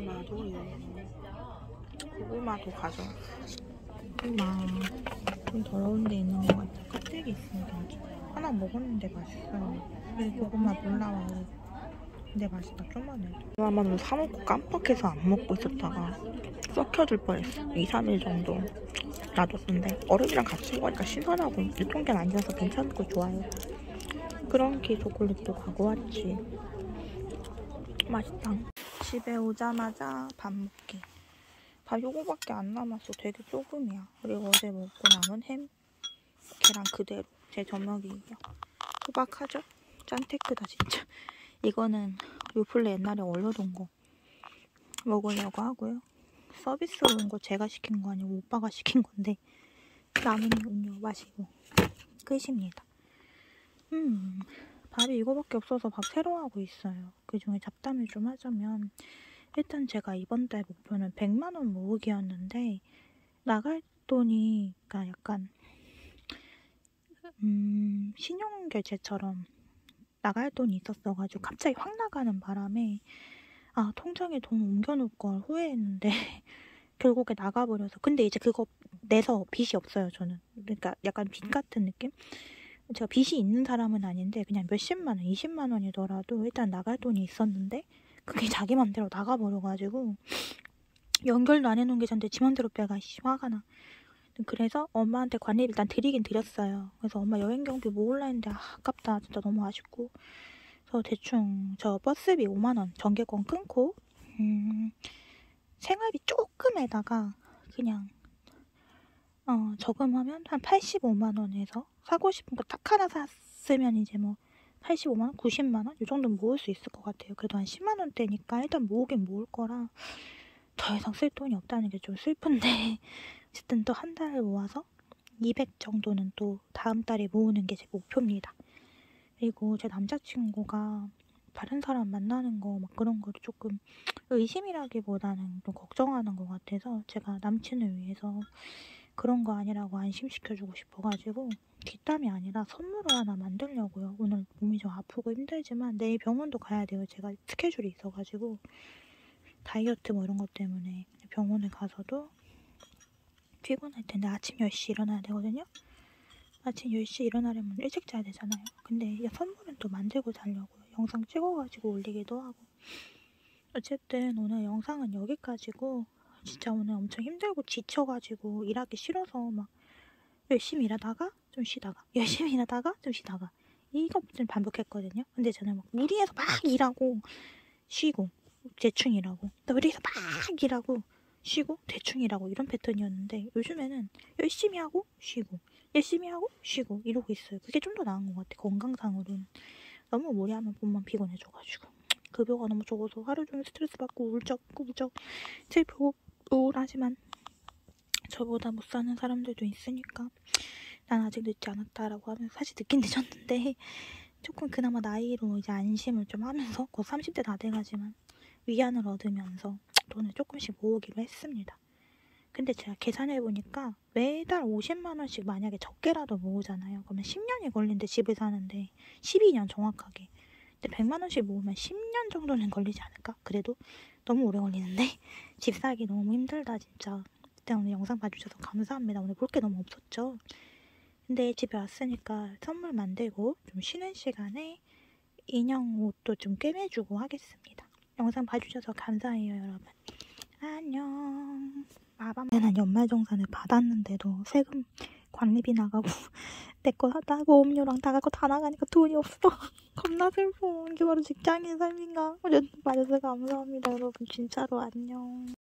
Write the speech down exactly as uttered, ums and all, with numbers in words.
고구마도 있네. 고구마도 가져. 고구마 좀 더러운 데 있는 것 같아. 껍데기 있습니다. 하나 먹었는데 맛있어요. 이 고구마 몰라와요. 근데 맛있다. 좀만 해. 고구마는 사먹고 깜빡해서 안 먹고 있었다가 썩혀질 뻔했어. 이, 삼 일 정도 놔뒀는데 얼음이랑 같이 먹으니까 신선하고 유통기한 안 지나서 괜찮고 좋아요. 크런키 초콜릿도 가고 왔지. 맛있다. 집에 오자마자 밥 먹기. 밥 요거밖에 안 남았어. 되게 조금이야. 그리고 어제 먹고 남은 햄, 계란 그대로 제 저녁이에요. 소박하죠? 짠테크다 진짜. 이거는 요플레 옛날에 얼려둔 거 먹으려고 하고요. 서비스로 온 거 제가 시킨 거 아니고 오빠가 시킨 건데 남은 음료 마시고 끝입니다. 음, 밥이 이거밖에 없어서 밥 새로 하고 있어요. 그 중에 잡담을 좀 하자면 일단 제가 이번 달 목표는 백만 원 모으기였는데 나갈 돈이 그러니까 약간 음, 신용결제처럼 나갈 돈이 있었어가지고 갑자기 확 나가는 바람에 아 통장에 돈 옮겨놓을 걸 후회했는데 결국에 나가버려서. 근데 이제 그거 내서 빚이 없어요 저는. 그러니까 약간 빚 같은 느낌? 제가 빚이 있는 사람은 아닌데 그냥 몇십만 원, 이십만 원이더라도 일단 나갈 돈이 있었는데 그게 자기 맘대로 나가버려가지고 연결도 안 해놓은 계좌인데 지 맘대로 빼가 화가 나. 그래서 엄마한테 관리비 일단 드리긴 드렸어요. 그래서 엄마 여행 경비 모을라 했는데 아, 아깝다. 진짜 너무 아쉽고. 그래서 대충 저 버스비 오만 원 전개권 끊고 음, 생활비 조금에다가 그냥 어, 저금하면 한 팔십오만 원에서 사고 싶은 거 딱 하나 샀으면 이제 뭐 팔십오만 원, 구십만 원? 이 정도는 모을 수 있을 것 같아요. 그래도 한 십만 원대니까 일단 모으긴 모을 거라 더 이상 쓸 돈이 없다는 게 좀 슬픈데 어쨌든 또 한 달 모아서 이백 정도는 또 다음 달에 모으는 게 제 목표입니다. 그리고 제 남자친구가 다른 사람 만나는 거 막 그런 거를 조금 의심이라기보다는 좀 걱정하는 것 같아서 제가 남친을 위해서 그런 거 아니라고 안심시켜주고 싶어가지고 뒷담이 아니라 선물을 하나 만들려고요. 오늘 몸이 좀 아프고 힘들지만 내일 병원도 가야 돼요. 제가 스케줄이 있어가지고 다이어트 뭐 이런 것 때문에 병원에 가서도 피곤할 텐데 아침 열 시 일어나야 되거든요. 아침 열 시 일어나려면 일찍 자야 되잖아요. 근데 선물은 또 만들고 자려고요. 영상 찍어가지고 올리기도 하고. 어쨌든 오늘 영상은 여기까지고 진짜 오늘 엄청 힘들고 지쳐가지고 일하기 싫어서 막 열심히 일하다가 좀 쉬다가 열심히 일하다가 좀 쉬다가 이거 좀 반복했거든요. 근데 저는 막 무리해서 막 일하고 쉬고 대충 일하고 또 무리해서 막 일하고 쉬고 대충 일하고 이런 패턴이었는데 요즘에는 열심히 하고 쉬고 열심히 하고 쉬고 이러고 있어요. 그게 좀 더 나은 것 같아. 건강상으로는. 너무 무리하면 몸만 피곤해져가지고 급여가 너무 적어서 하루 종일 스트레스 받고 울적울적 슬프고 우울하지만 저보다 못 사는 사람들도 있으니까 난 아직 늦지 않았다라고 하면서 사실 늦긴 늦었는데 조금 그나마 나이로 이제 안심을 좀 하면서 곧 삼십 대 다 돼가지만 위안을 얻으면서 돈을 조금씩 모으기로 했습니다. 근데 제가 계산해보니까 매달 오십만 원씩 만약에 적게라도 모으잖아요. 그러면 십 년이 걸린대 집을 사는데 십이 년 정확하게. 근데 백만 원씩 모으면 십 년 정도는 걸리지 않을까? 그래도 너무 오래 걸리는데 집 사기 너무 힘들다 진짜. 일단 오늘 영상 봐주셔서 감사합니다. 오늘 볼 게 너무 없었죠. 근데 집에 왔으니까 선물 만들고 좀 쉬는 시간에 인형 옷도 좀 꿰매주고 하겠습니다. 영상 봐주셔서 감사해요 여러분. 안녕. 마밤에는 연말정산을 받았는데도 세금 관리비 나가고 내 거 하다고 음료랑 다 갖고 다 나가니까 돈이 없어. 겁나 슬퍼. 이게 바로 직장인 삶인가? 어쨌든 봐주셔서 감사합니다 여러분. 진짜로 안녕.